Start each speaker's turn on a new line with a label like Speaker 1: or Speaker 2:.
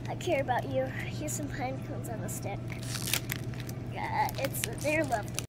Speaker 1: I care about you. Here's some pine cones on a stick. They're lovely.